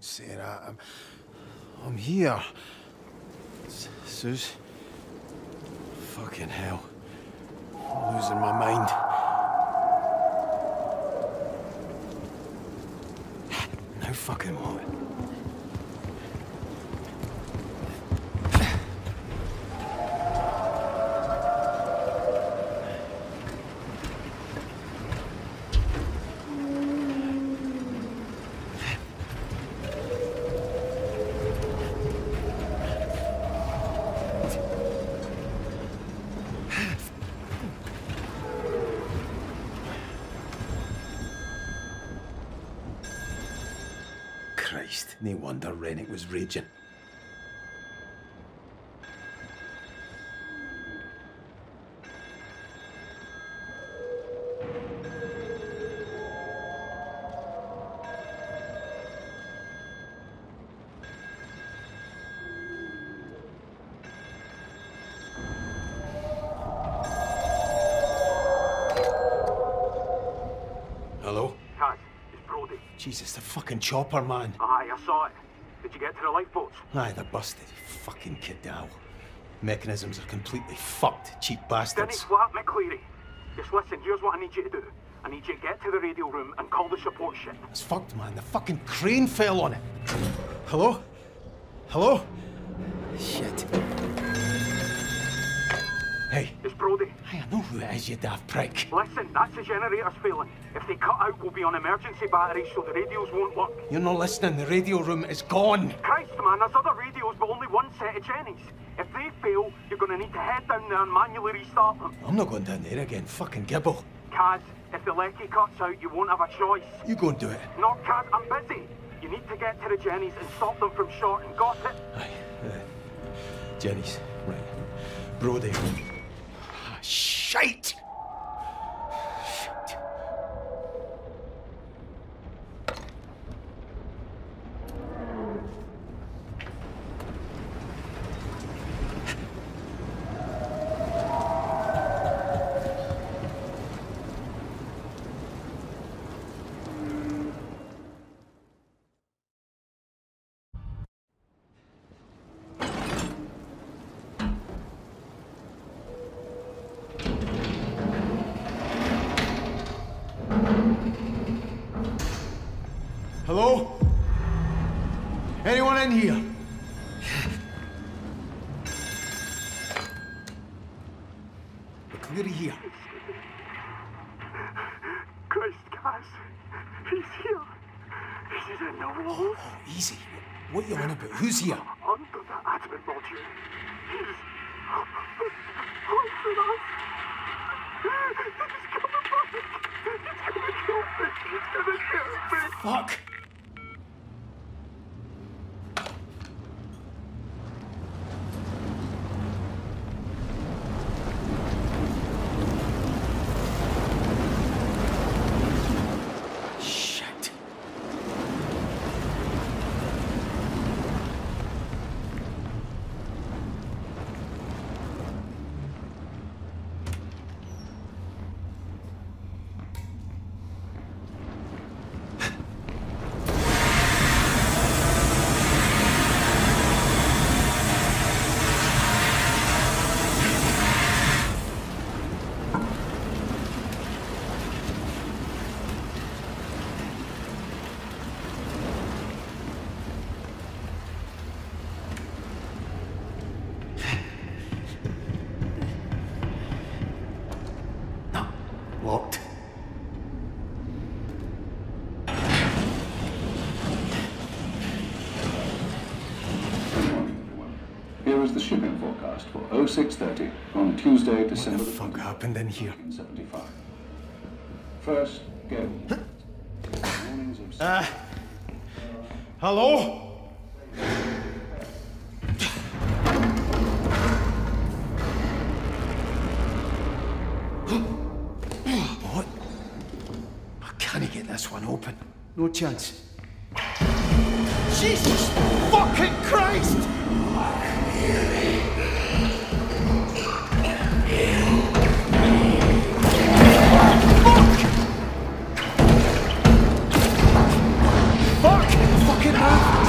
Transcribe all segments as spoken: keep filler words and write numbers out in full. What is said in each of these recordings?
Don't say that. I'm... I'm here. S Sus. Fucking hell. I'm losing my mind. Now fucking what? Christ, no wonder Rennick was raging. Hello? Kaz, it's Brody. Jesus, the fucking chopper, man. Aye, I saw it. Did you get to the lifeboats? Aye, they're busted. Fucking kidal. Mechanisms are completely fucked, cheap bastards. Denny's flat, McLeary. Just listen, here's what I need you to do. I need you to get to the radio room and call the support ship. It's fucked, man. The fucking crane fell on it. Hello? Hello? Shit. Hey. It's Brody. Hey, I know who it is, you daft prick. Listen, that's the generator's failing. If they cut out, we'll be on emergency batteries so the radios won't work. You're not listening. The radio room is gone. Christ, man, there's other radios, but only one set of Jennies. If they fail, you're going to need to head down there and manually restart them. I'm not going down there again. Fucking gibble. Kaz, if the lecky cuts out, you won't have a choice. You go and do it. No, Kaz, I'm busy. You need to get to the Jennies and stop them from shorting. Got it? Aye. Uh, Jenny's. Right. Brody. Ah, shite! Shit. Hello? Anyone in here? McLeary here. Christ, Kaz. He's here. He's in the wall. Oh, oh, easy. What are you on about? Who's here? Under the admin module. He's... Under us. He's coming back. He's gonna kill me. He's gonna kill me. Fuck! Shit. Locked. Here is the shipping forecast for oh six thirty on Tuesday, December What the fuck happened in here? nineteen seventy-five. First, go. Mornings of Uh, hello? What? I can't get this one open. No chance. Jesus fucking Christ! Fuck! Fuck! Fucking move!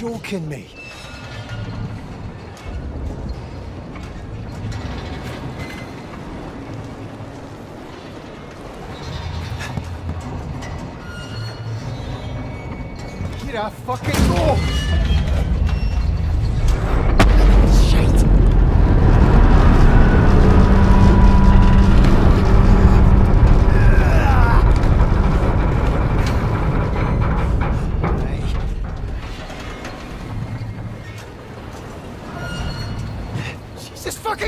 joking me? Here I fucking go! Shite! Jesus fucking...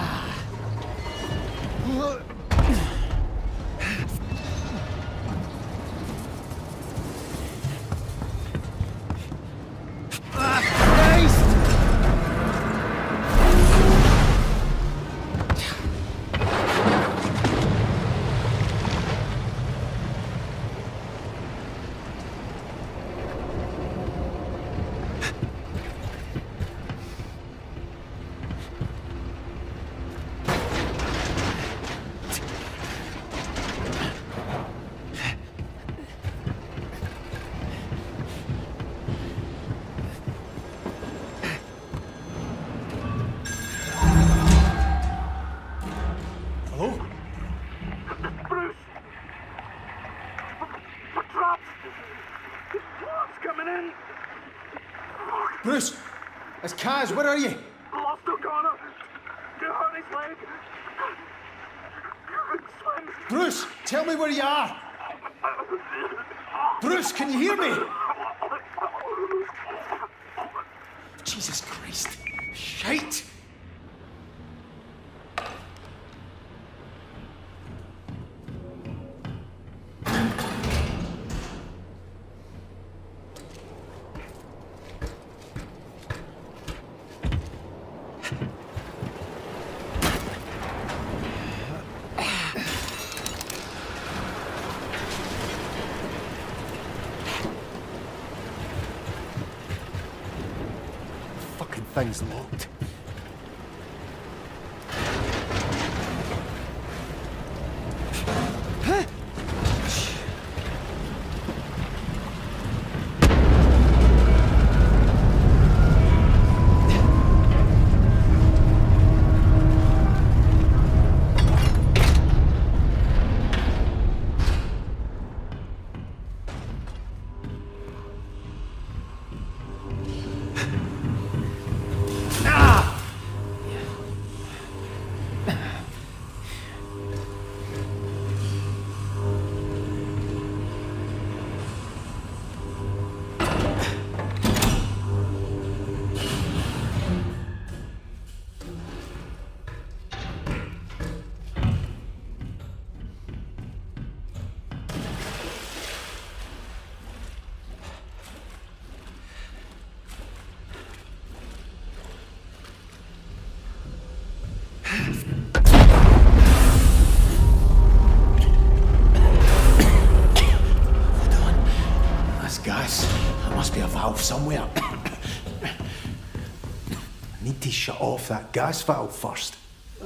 Bruce! It's Kaz, where are you? Lost O'Connor! You hurt his leg! Swim! Bruce, tell me where you are! Bruce, can you hear me? Jesus Christ! Shite! Thing's locked. Somewhere. I need to shut off that gas valve first.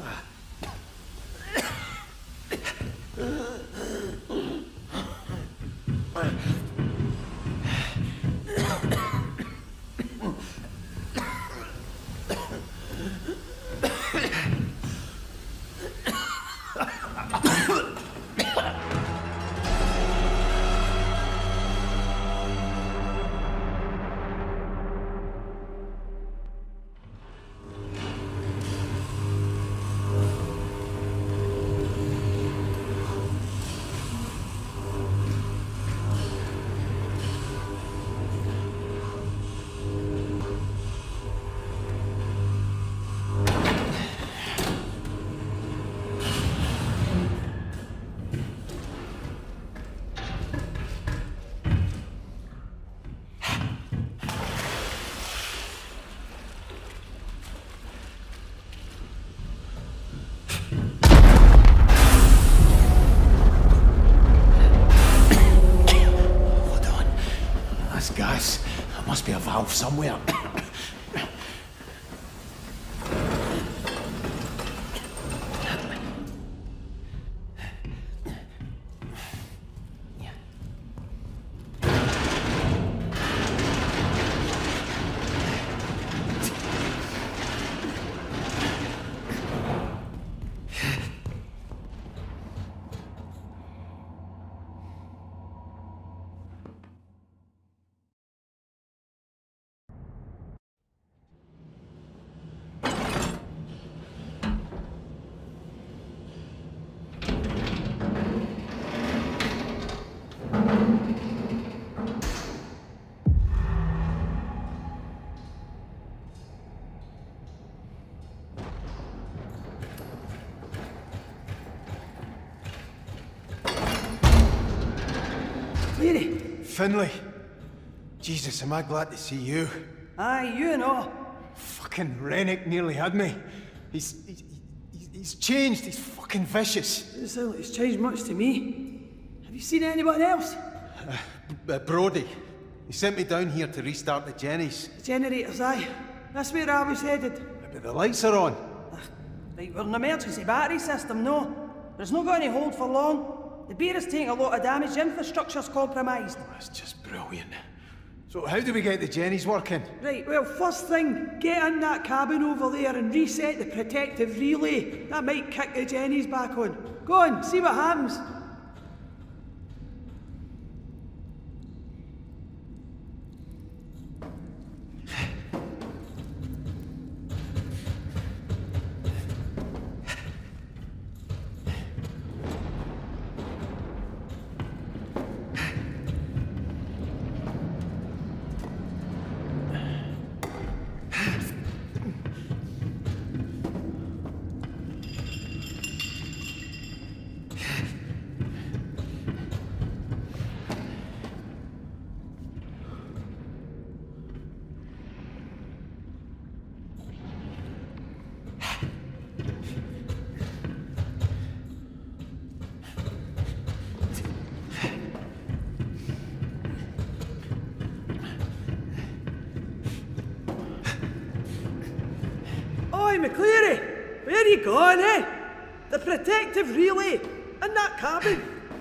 Gas. There must be a valve somewhere. McLeary. Finlay. Jesus, am I glad to see you. Aye, you and all. Fucking Rennick nearly had me. He's... he's, he's changed. He's fucking vicious. Doesn't sound like it's changed much to me. Have you seen anyone else? Uh, uh, Brody. He sent me down here to restart the Jennies. The generators, aye. That's where I was headed. But the lights are on. Uh, right, we're an emergency battery system, no. But it's not going to hold for long. The beer is taking a lot of damage, the infrastructure's compromised. That's just brilliant. So how do we get the Jennies working? Right, well, first thing, get in that cabin over there and reset the protective relay. That might kick the Jennies back on. Go on, see what happens. Oi, McLeary! Where are you going, eh? The protective relay in that cabin.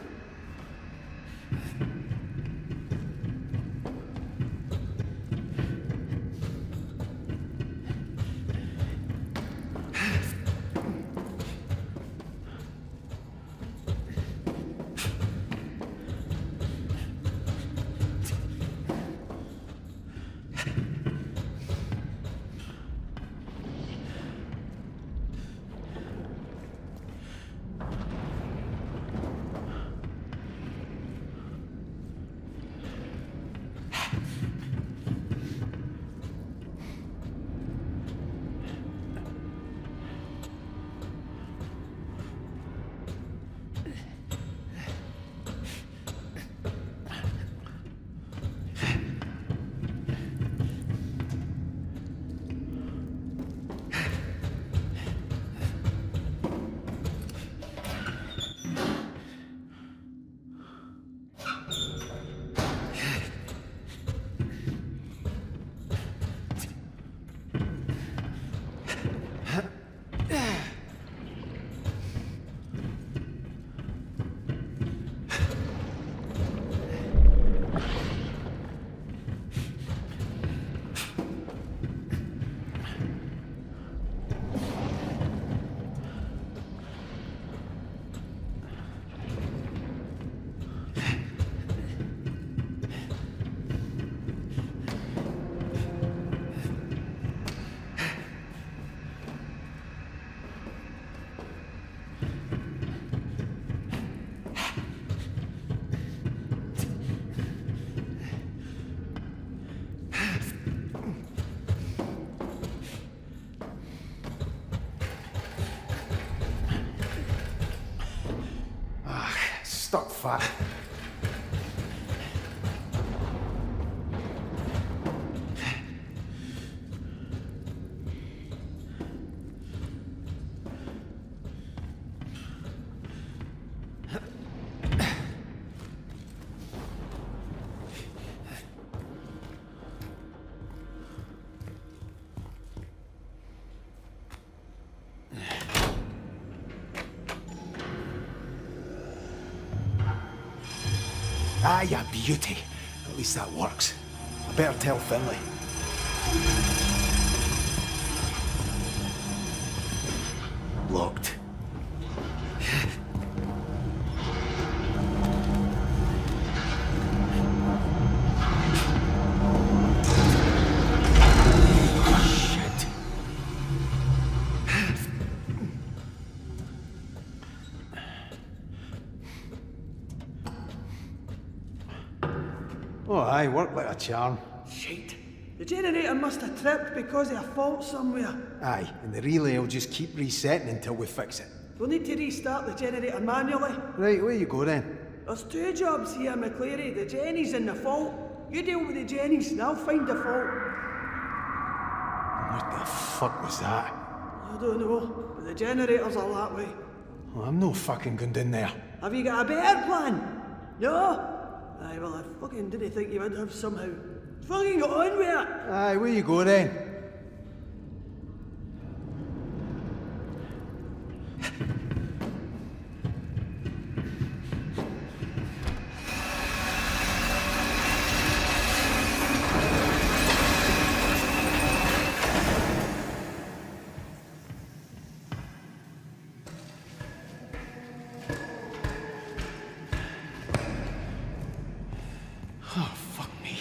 Stuck fat. Ah, ya beauty. At least that works. I better tell Finlay. Locked. Oh, aye, worked like a charm. Shite. The generator must have tripped because of a fault somewhere. Aye, and the relay will just keep resetting until we fix it. We'll need to restart the generator manually. Right, where you go then? There's two jobs here, McLeary. The Jenny's and the fault. You deal with the Jenny's and I'll find the fault. What the fuck was that? I don't know, but the generators are that way. Well, I'm no fucking going down there. Have you got a better plan? No? Aye, well, I fucking didn't think you would have somehow. Fucking got on with it! Aye, where you go then? Oh, fuck me.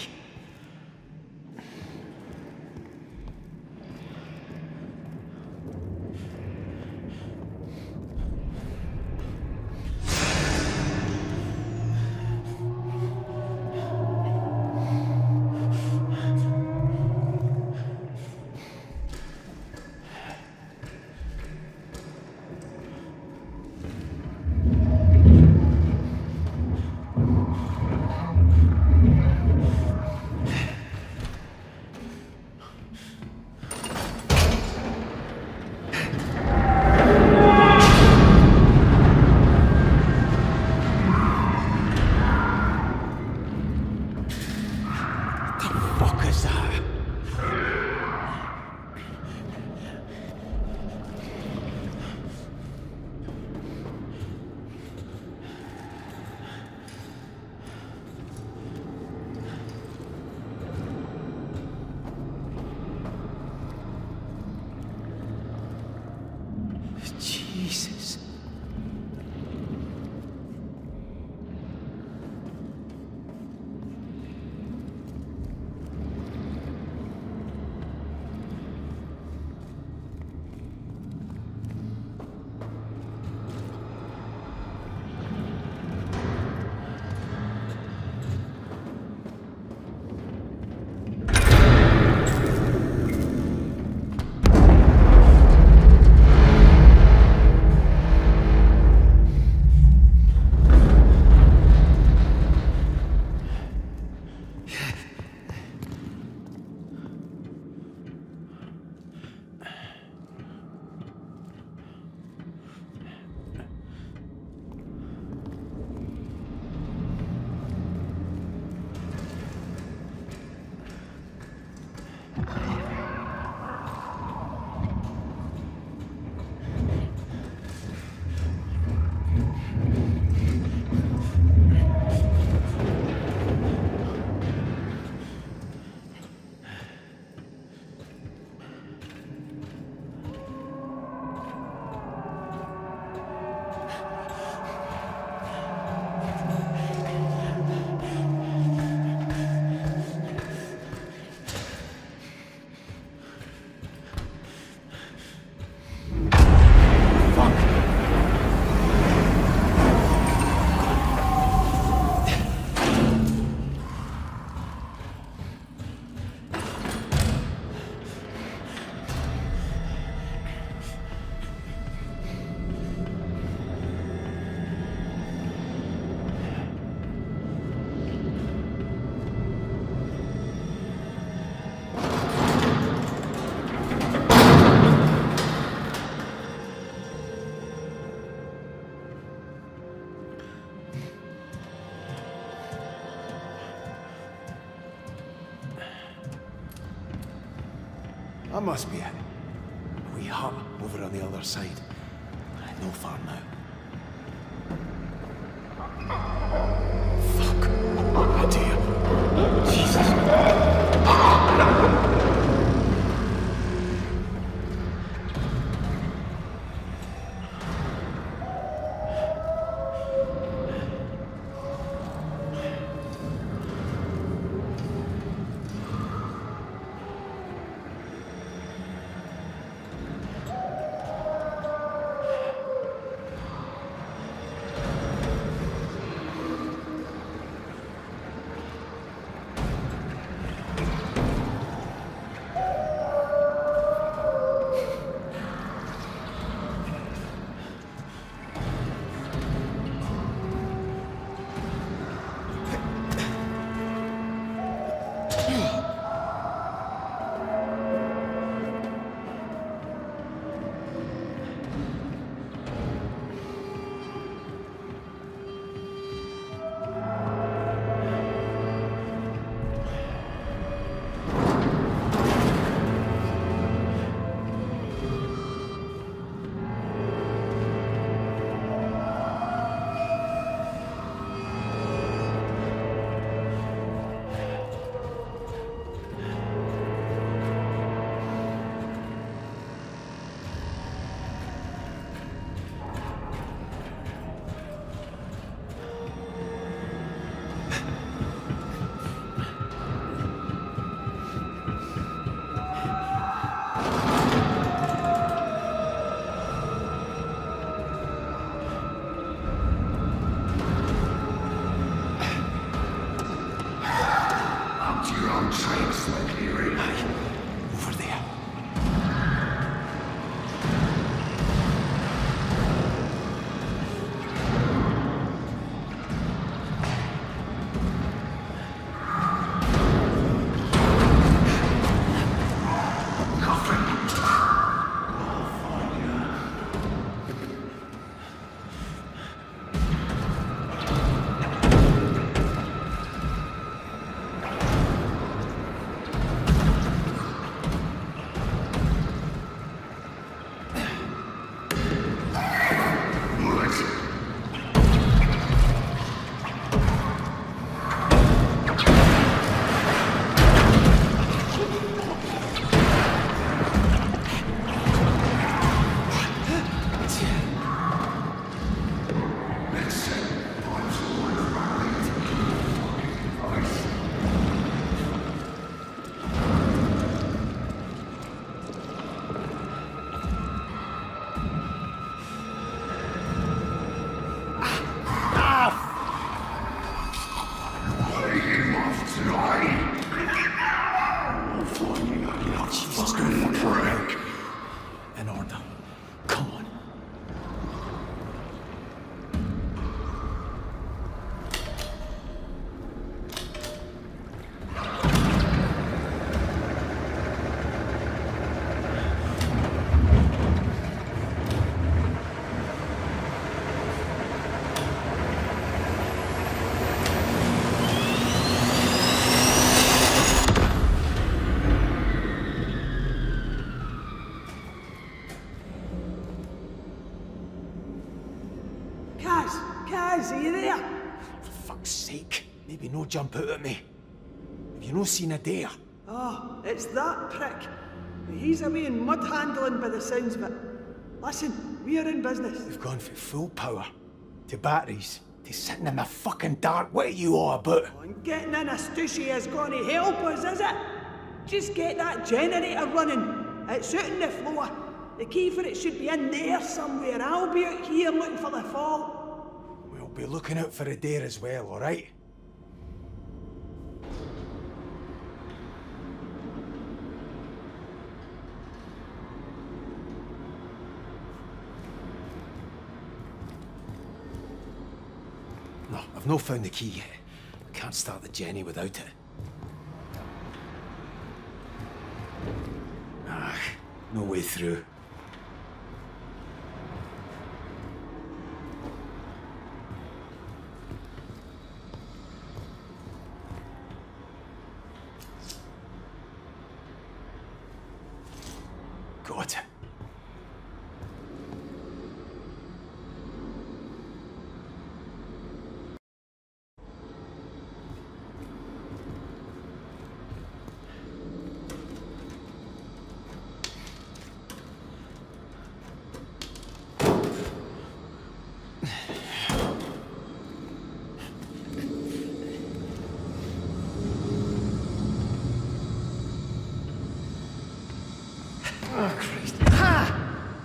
Jesus. That must be it. A wee hut over on the other side. No far now. Fuck. Oh dear. Jesus. Kaz, are you there? For fuck's sake, maybe no jump out at me. Have you no seen a dare? Oh, it's that prick. He's away in mud handling by the sounds of it. Listen, we're in business. We've gone from full power to batteries to sitting in the fucking dark. What are you all about? Oh, and getting in a stushy is going to help us, is it? Just get that generator running. It's out on the floor. The key for it should be in there somewhere. I'll be out here looking for the fall. We'll be looking out for a dare as well, all right? No, I've not found the key yet. I can't start the Jenny without it. Ah, no way through. Got it. Oh, Christ. Ha!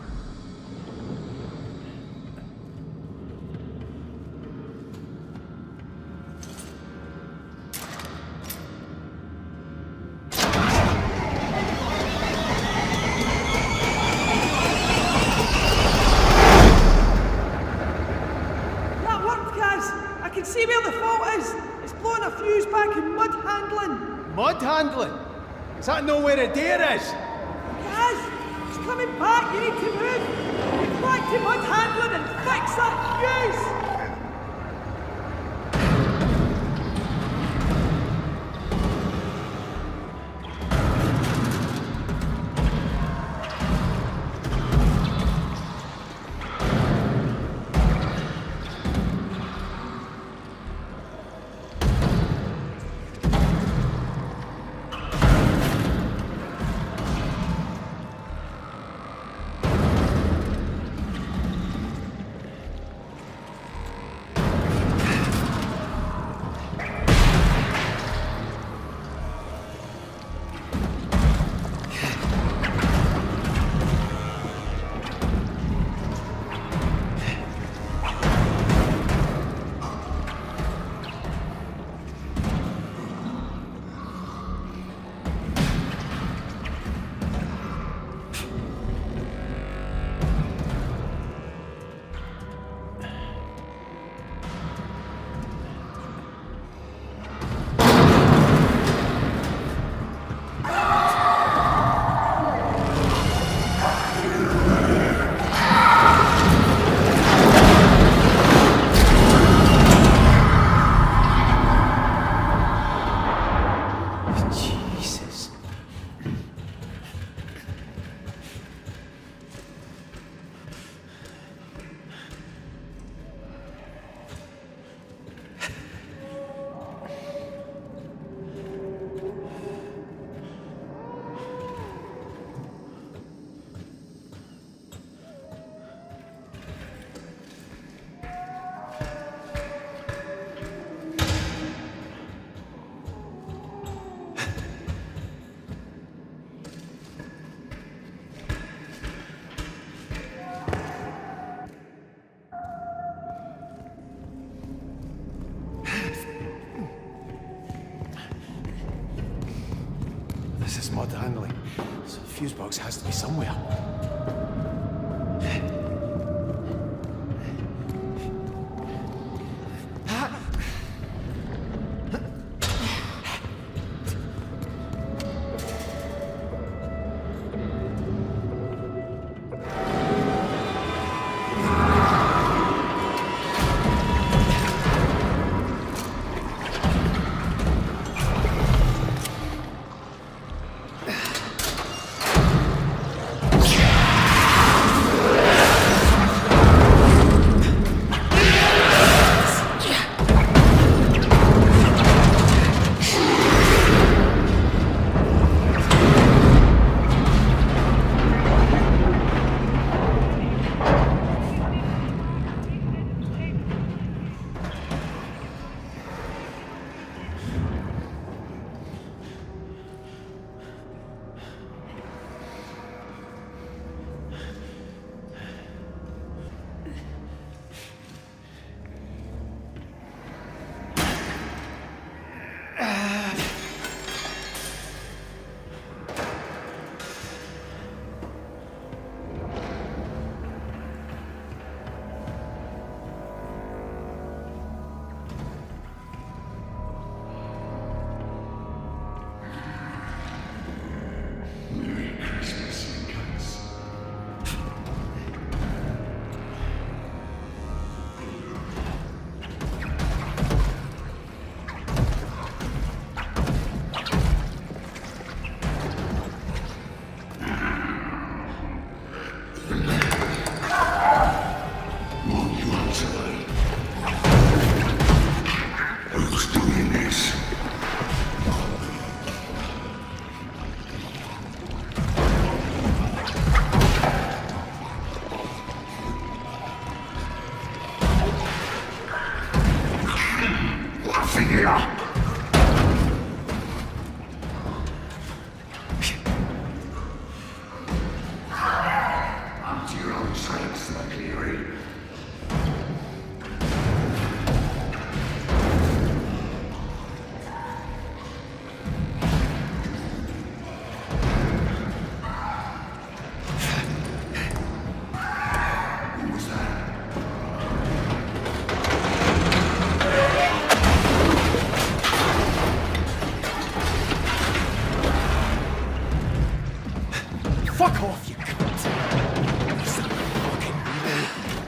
That worked, Kaz. I can see where the fault is. It's blowing a fuse back in mud handling. Mud handling? Is that not where a dare is? Kaz, it's coming back. You need to move. Get back to mud handling and fix that fuse. This is mud handling, so the fuse box has to be somewhere. tricks, McLeary. Fuck off, you cunt! You're so fucking weird.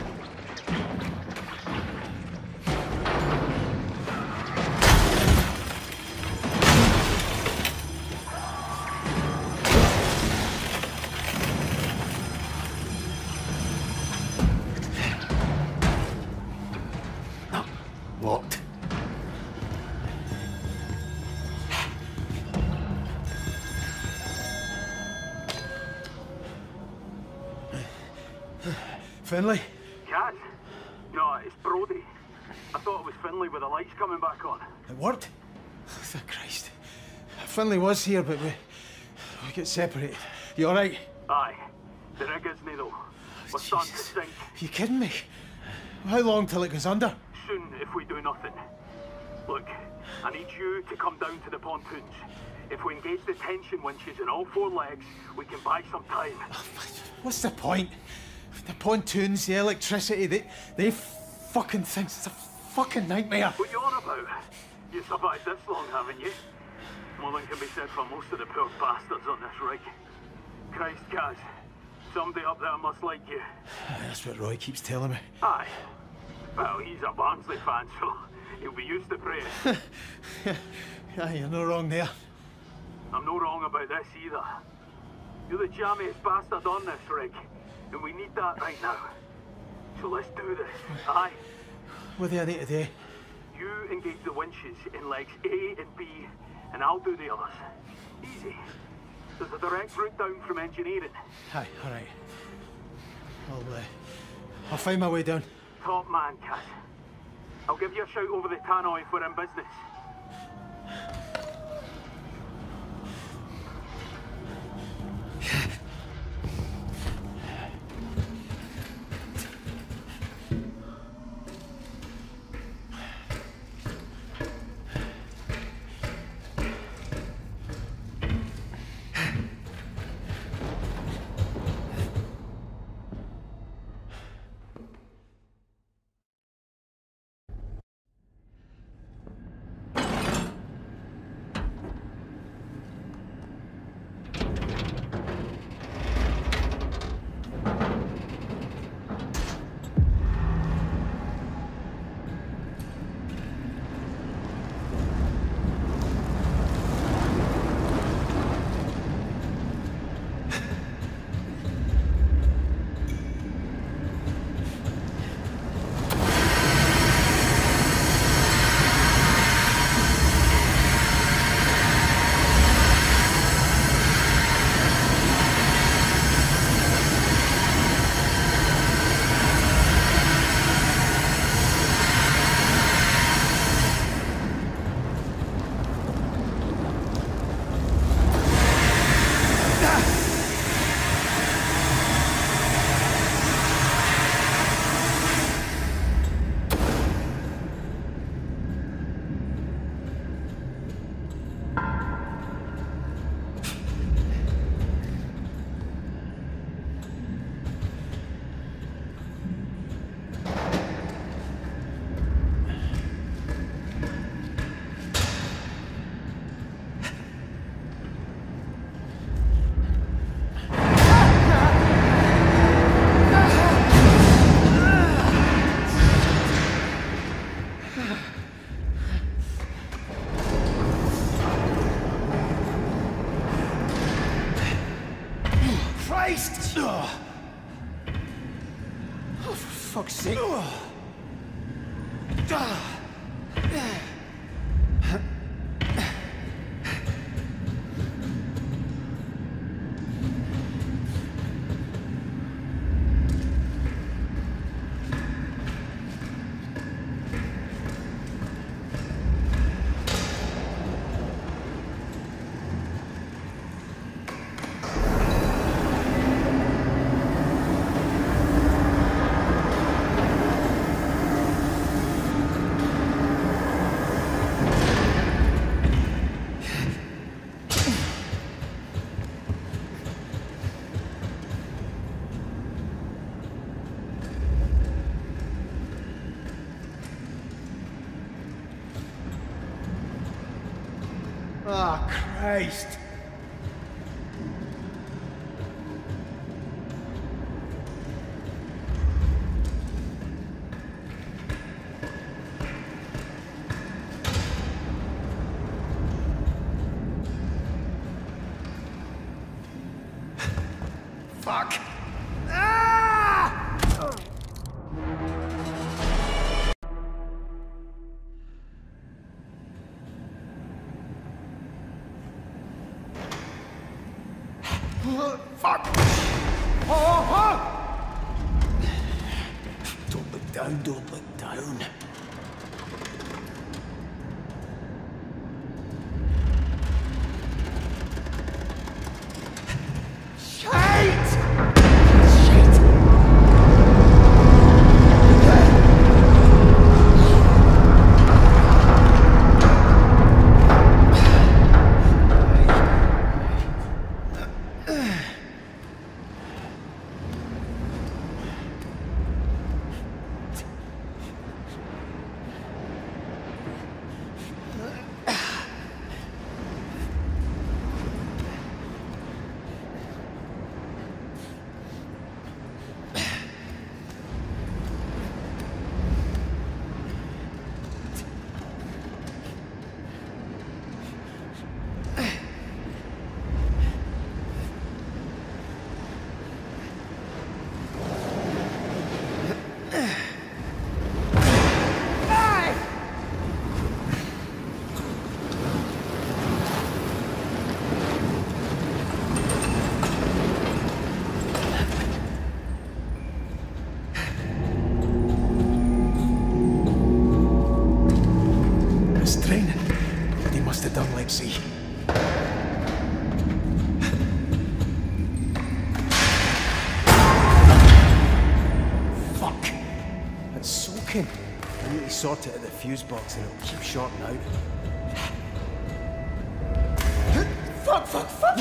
No, locked. Finlay? Cat? No, it's Brody. I thought it was Finlay with the lights coming back on. It worked? Thank Christ. Finlay was here, but we, we get separated. You alright? Aye. The rig isn't though. We're starting to Jesus. sink. You kidding me? How long till it goes under? Soon if we do nothing. Look, I need you to come down to the pontoons. If we engage the tension winches in all four legs, we can buy some time. What's the point? The pontoons, the electricity, they, they fucking things. It's a fucking nightmare. What you on about? You survived this long, haven't you? More than can be said for most of the poor bastards on this rig. Christ, Gaz. Somebody up there must like you. That's what Roy keeps telling me. Aye. Well, he's a Barnsley fan, so he'll be used to praise. Yeah, you're no wrong there. I'm no wrong about this either. You're the jammiest bastard on this rig, and we need that right now. So let's do this, aye? What do I need to do? You engage the winches in legs A and B, and I'll do the others. Easy. There's a direct route down from engineering. Aye, alright. I'll, uh, I'll find my way down. Top man, Cat. I'll give you a shout over the tannoy if we're in business. Christ! Oh, for fuck's sake. Ah, Christ! Fuck! Ah! Fuck! Oh, oh! Don't look down, don't look down. See. Fuck! It's soaking. I need to sort it at the fuse box and it'll keep shorting out. Fuck, fuck, fuck!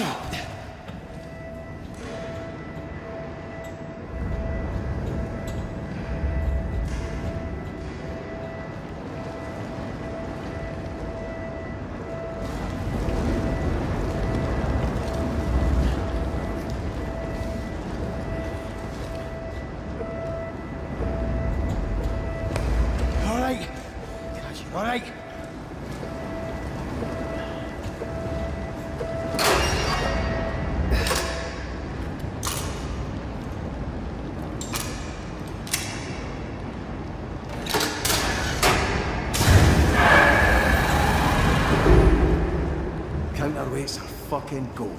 All right. Counterweights are fucking go.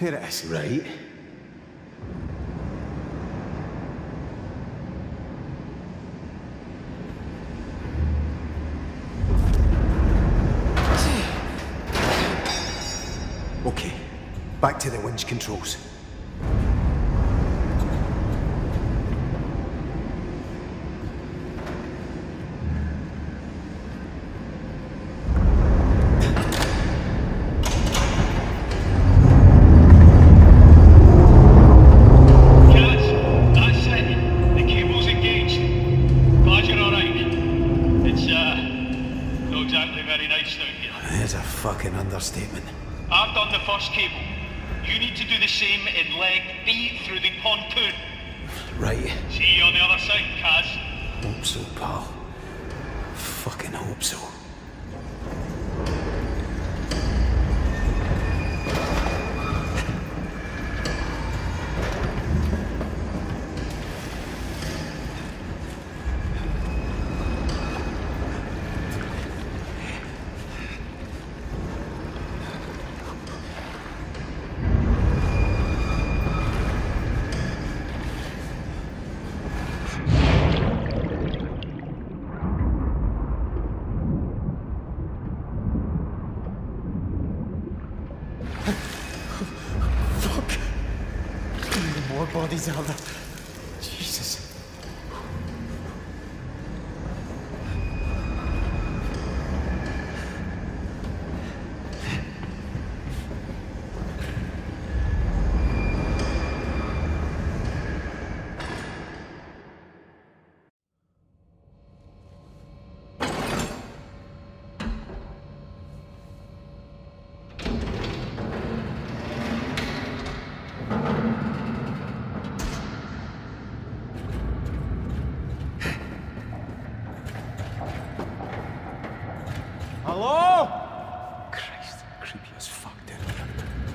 Here it is. Right. Okay, back to the winch controls. Understatement. I've done the first cable. You need to do the same in leg B through the pontoon. Right. See you on the other side, Kaz. Hope so, pal. Fucking hope so. Bodies are there. Jesus. Hello? Christ, creepy as fuck down here.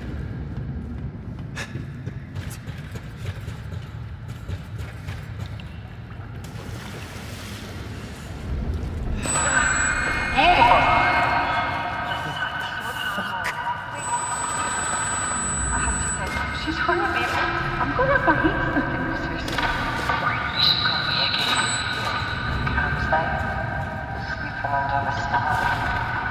She's hurting me. I'm gonna find something this week. You should call me again. Campsite. Sleeping under the stars.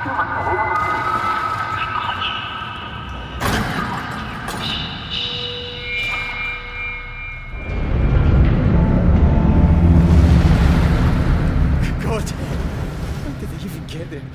God, how did they even get there?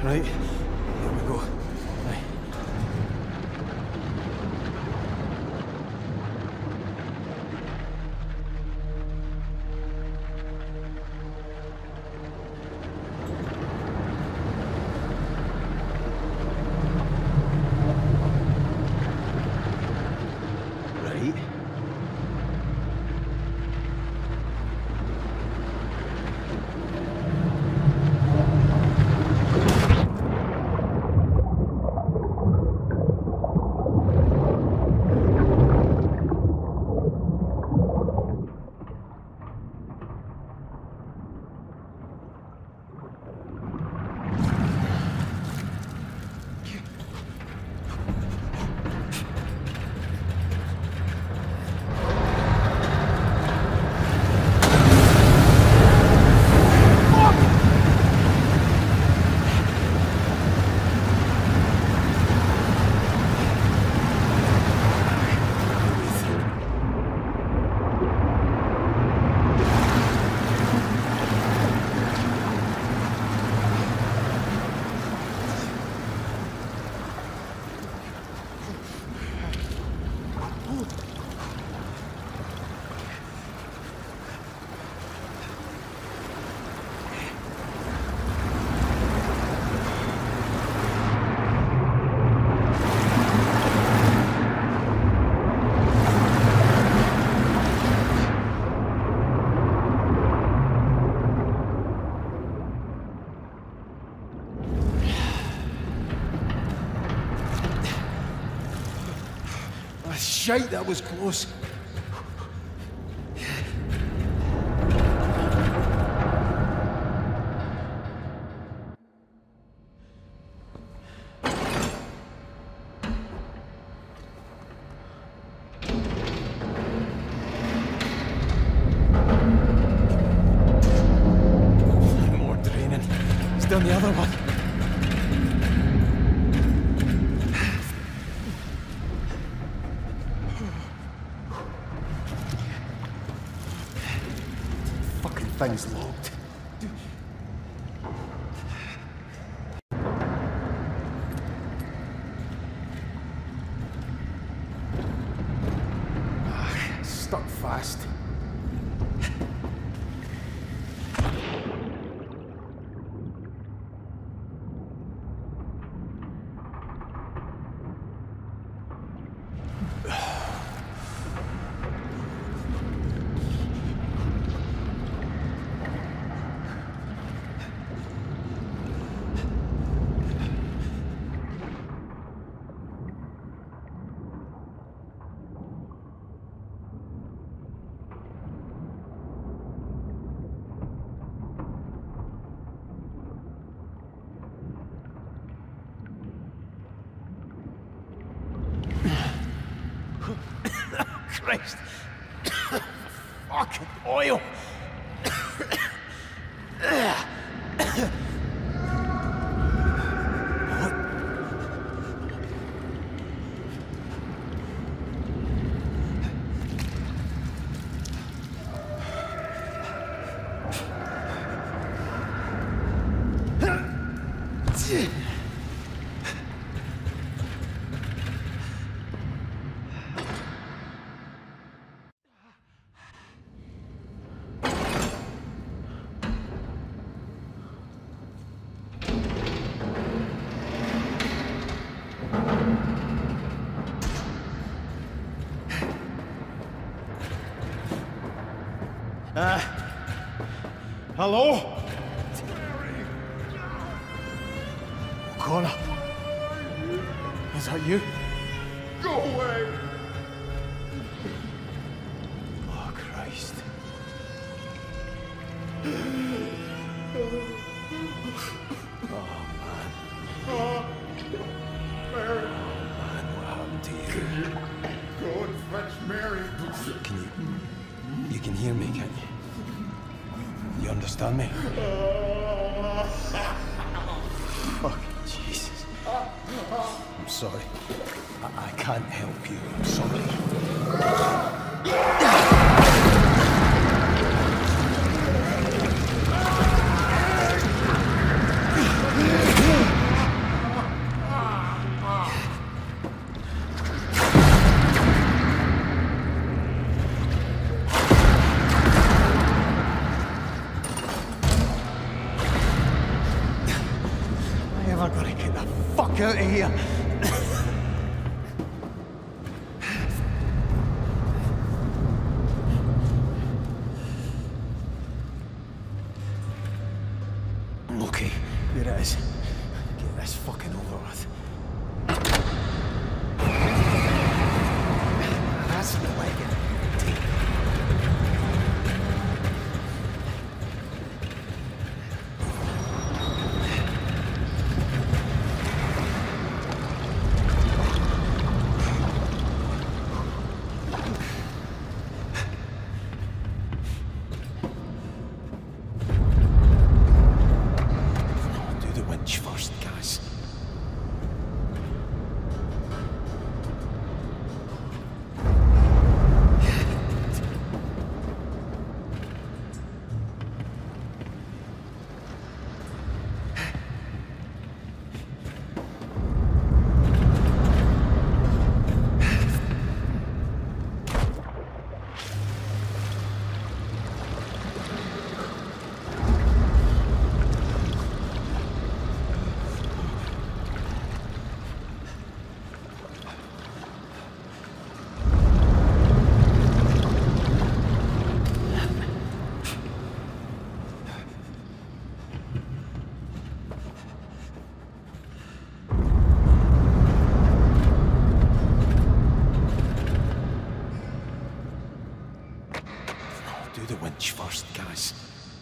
Right, here we go. Right. Right. Shite, that was close. More draining. It's down the other one. Thing's locked. Ah, stuck fast. Christ. Fucking oil. Uh, hello? Connor? Is that you? Go away! Oh, Christ. Oh, man. Oh, Mary. Man, what happened to you? Go and fetch Mary. Can you... You can hear me, can't you? You understand me? Fuck, Jesus. I'm sorry. I, I can't help you. I'm sorry. fuck out of here. Okay, here it is. Get this fucking over with. That's the wagon. First, guys. Do the winch first, guys.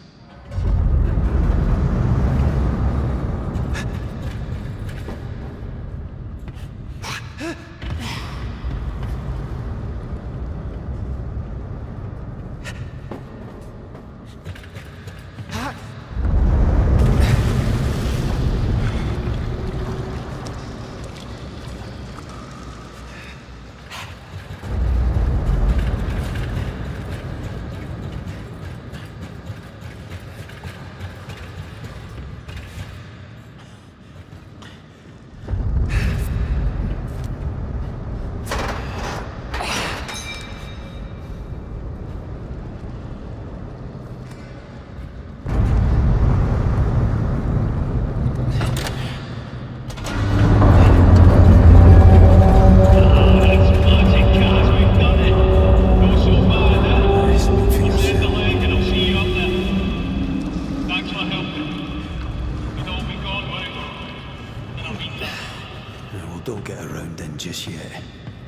Don't get around in just yet.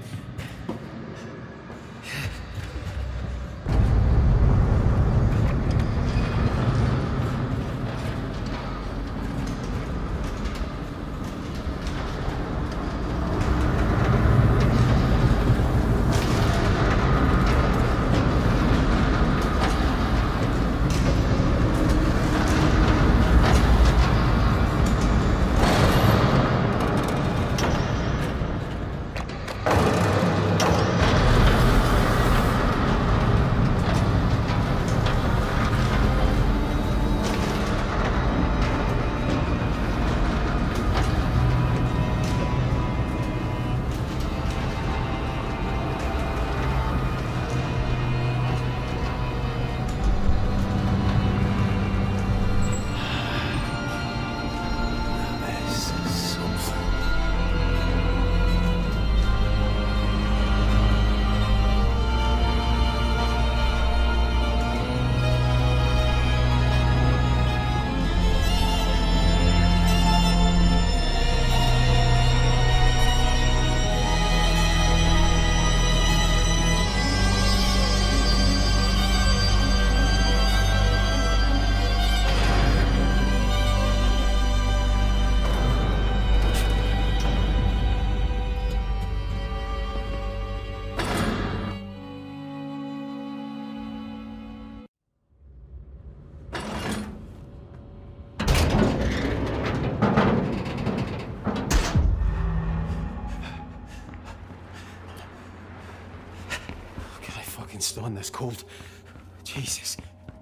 Stand this cold. Jesus.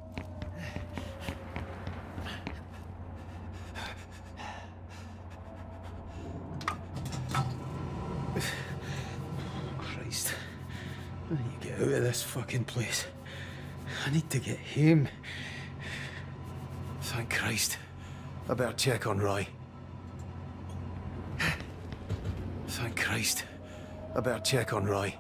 Christ. I need to get out of this fucking place. I need to get home. Thank Christ. I better check on Roy. Christ. I better check on Roy.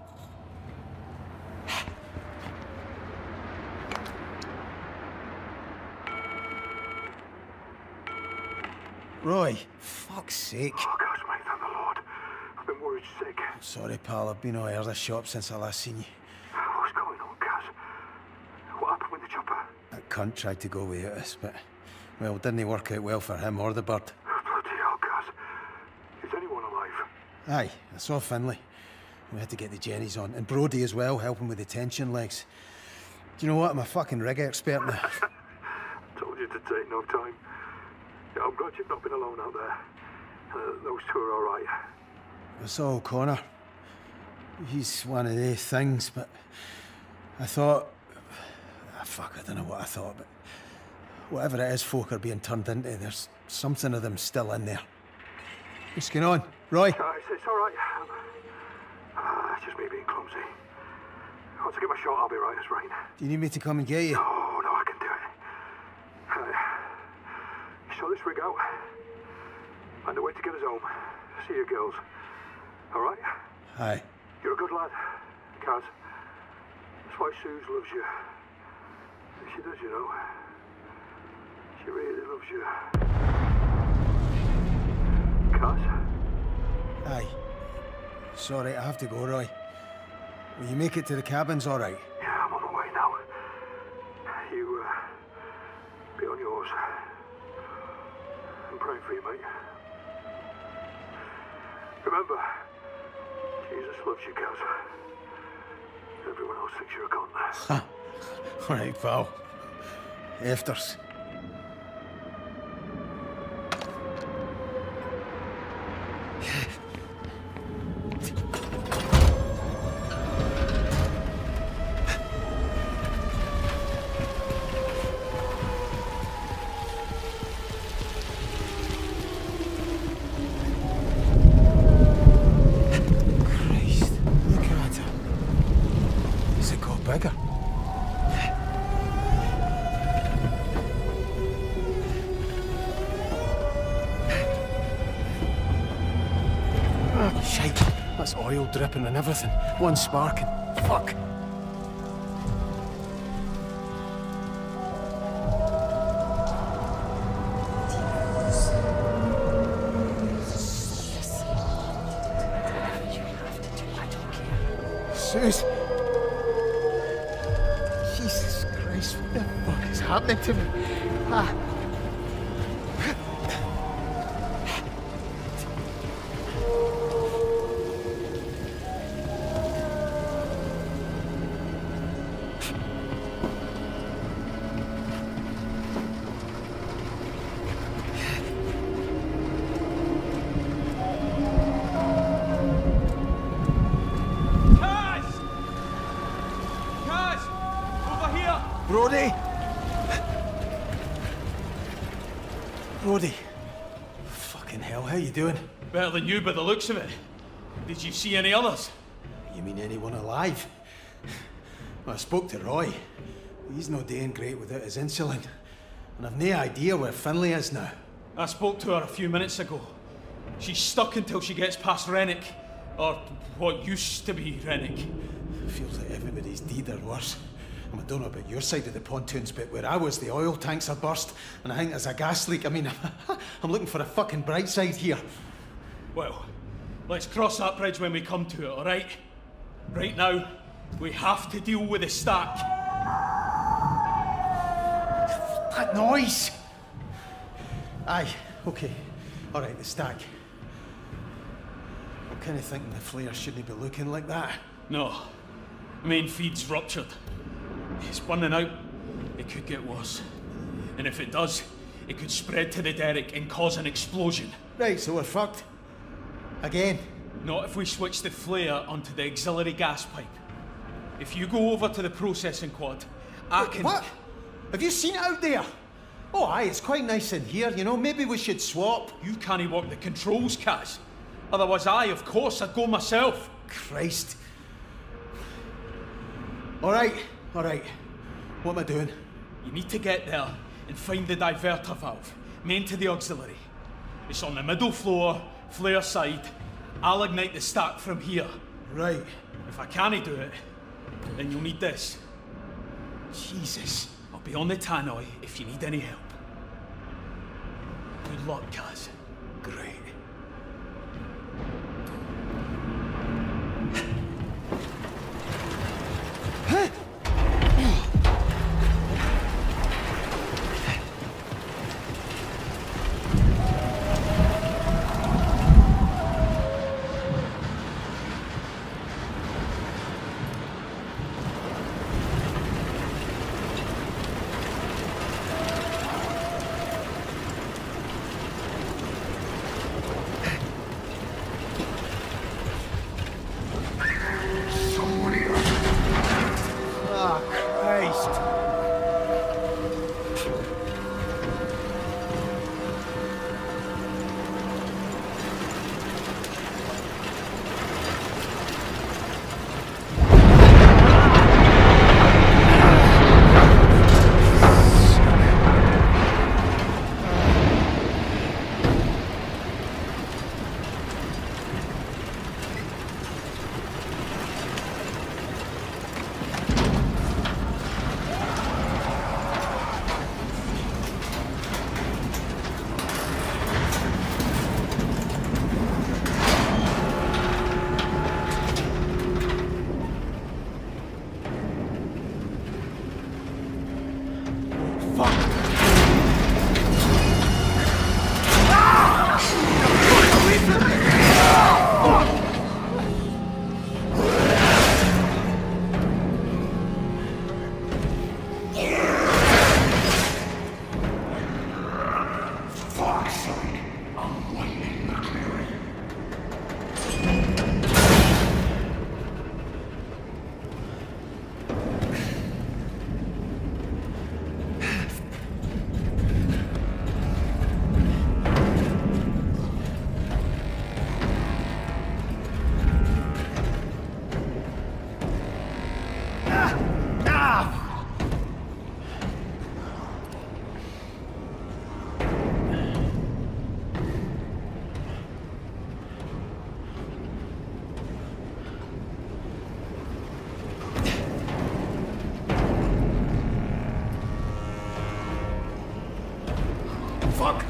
Roy, fuck's sake. Oh, gosh, mate, thank the Lord. I've been worried sick. I'm sorry, pal. I've been all over the shop since I last seen you. What's going on, Kaz? What happened with the chopper? That cunt tried to go without us, but, well, didn't work out well for him or the bird. Bloody hell, Kaz. Is anyone alive? Aye, I saw Finlay. We had to get the Jennies on. And Brody as well, helping with the tension legs. Do you know what? I'm a fucking rig expert now. Told you to take no time. Yeah, I'm glad you've not been alone out there. Uh, those two are all right. I saw O'Connor. He's one of these things, but I thought... Ah, fuck, I don't know what I thought, but whatever it is folk are being turned into, there's something of them still in there. What's going on? Roy? Uh, it's, it's all right. Um, uh, it's just me being clumsy. Once I get my shot, I'll be right as rain. Do you need me to come and get you? No, no, I can do it. Uh, you saw this rig out? Find a way to get us home. See you girls. All right? Aye. You're a good lad, Kaz. That's why Suze loves you. She does, you know. She really loves you. Kaz? Aye. Sorry, I have to go, Roy. Will you make it to the cabins all right? Yeah, I'm on the way now. You, uh, be on yours. I'm praying for you, mate. Remember, Jesus loves you, Kaz. Everyone else thinks you're a cunt. All right, pal. Afters. Bigger. Oh, shite. That's oil dripping and everything. One sparking. Fuck. Suze. Jesus Christ, what the fuck is happening to me? Ah. Brody! Brody. Fucking hell, how you doing? Better than you by the looks of it. Did you see any others? You mean anyone alive? Well, I spoke to Roy. He's no doing great without his insulin. And I've no idea where Finlay is now. I spoke to her a few minutes ago. She's stuck until she gets past Rennick. Or what used to be Rennick. Feels like everybody's deed or worse. I don't know about your side of the pontoons, but where I was, the oil tanks are burst, and I think there's a gas leak. I mean, I'm looking for a fucking bright side here. Well, let's cross that bridge when we come to it, all right? Right now, we have to deal with the stack. That noise! Aye, okay. All right, the stack. I'm kind of thinking the flare shouldn't be looking like that. No. Main feed's ruptured. It's burning out. It could get worse. And if it does, it could spread to the derrick and cause an explosion. Right, so we're fucked. Again? Not if we switch the flare onto the auxiliary gas pipe. If you go over to the processing quad, I can... What? Have you seen it out there? Oh, aye, it's quite nice in here, you know. Maybe we should swap. You can't work the controls, Kaz. Otherwise, I, of course, I'd go myself. Christ. All right. All right, what am I doing? You need to get there and find the diverter valve, main to the auxiliary. It's on the middle floor, flare side. I'll ignite the stack from here. Right. If I can't do it, then you'll need this. Jesus, I'll be on the tannoy if you need any help. Good luck, Kaz. Great. Fuck!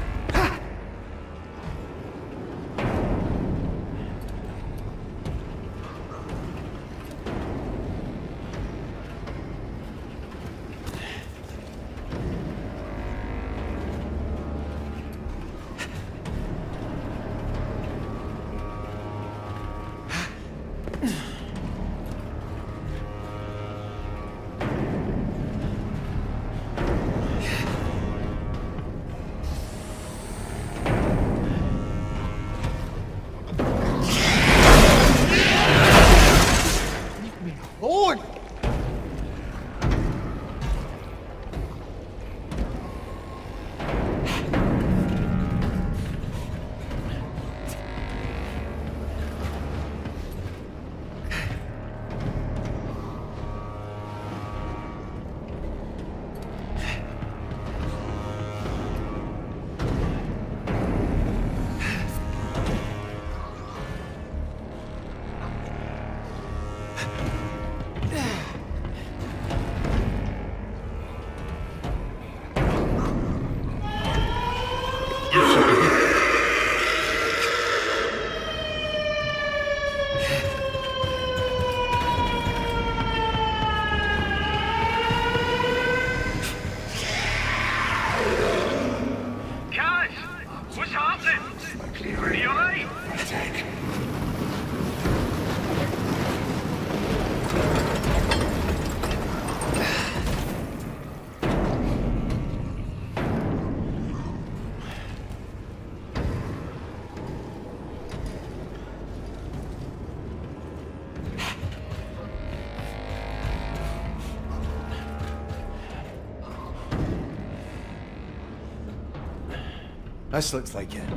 This looks like it.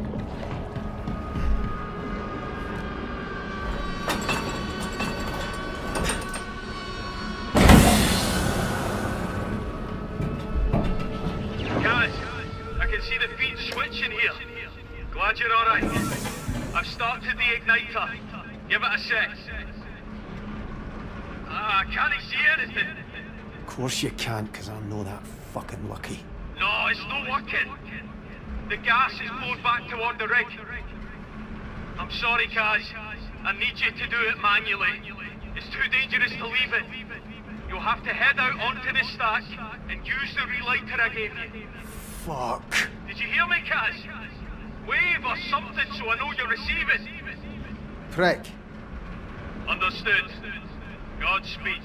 Guys, I can see the feed switching here. Glad you're alright. I've started the igniter. Give it a sec. Ah, I can't see anything. Of course you can't, because I'm no that fucking lucky. No, it's not working. The gas is flowing back toward the rig. I'm sorry, Kaz. I need you to do it manually. It's too dangerous to leave it. You'll have to head out onto the stack and use the relighter I gave you. Fuck. Did you hear me, Kaz? Wave or something so I know you receive it. Prick. Understood. Godspeed.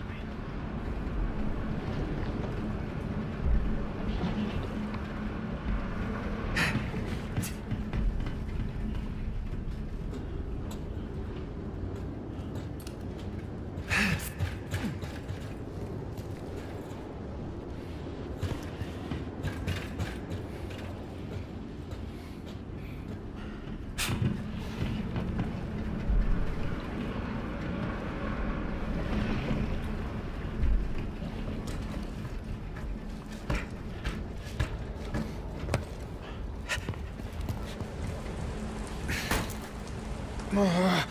Oh.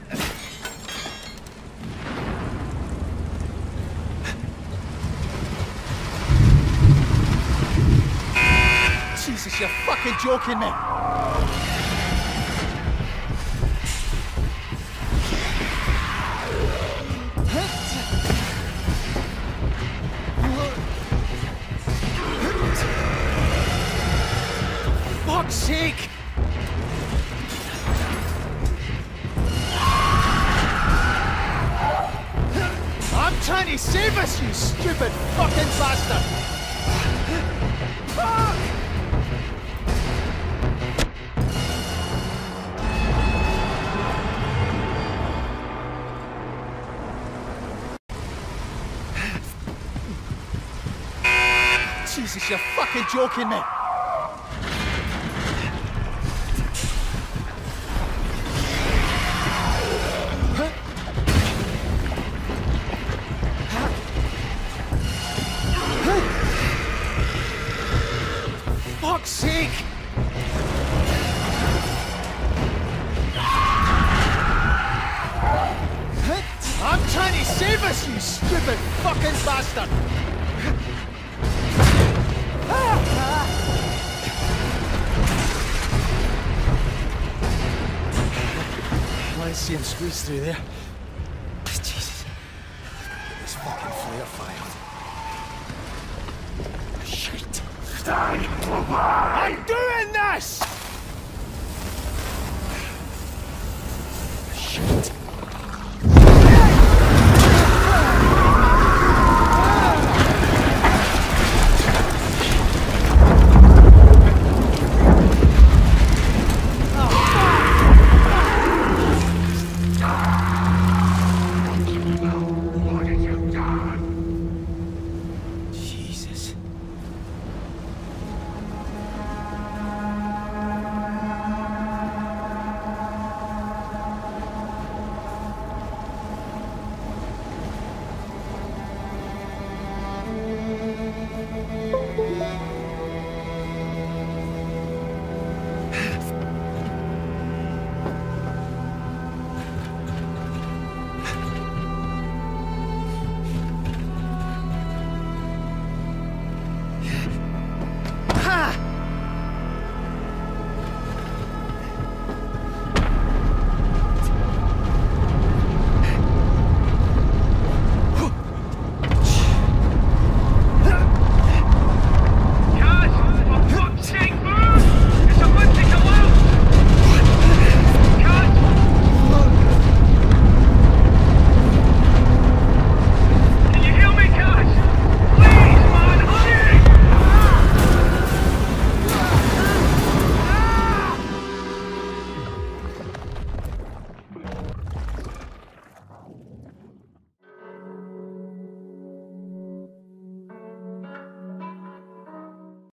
Jesus, you're fucking joking me! Fuck's sake! I'm trying to save us, you stupid fucking bastard! Fuck! Jesus, you're fucking joking me! Fuck's sake! I'm trying to save us, you stupid fucking bastard! Let's see him squeeze through there. Jesus. This fucking flare fired. Shit. Stand by! I'm doing this!